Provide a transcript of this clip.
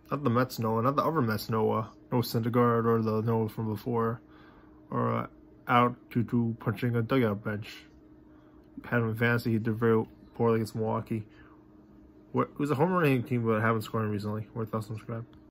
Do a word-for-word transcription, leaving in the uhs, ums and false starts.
Not the Mets Noah, not the other Mets Noah. No Syndergaard or the Noah from before. Or uh, out due to punching a dugout bench. Had him in fantasy, he did very poorly against Milwaukee. It was a home running team, but haven't scored recently. Worth subscribe.